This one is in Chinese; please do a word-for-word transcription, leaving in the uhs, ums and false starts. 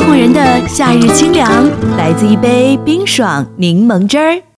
哄人的夏日清凉，来自一杯冰爽柠檬汁儿。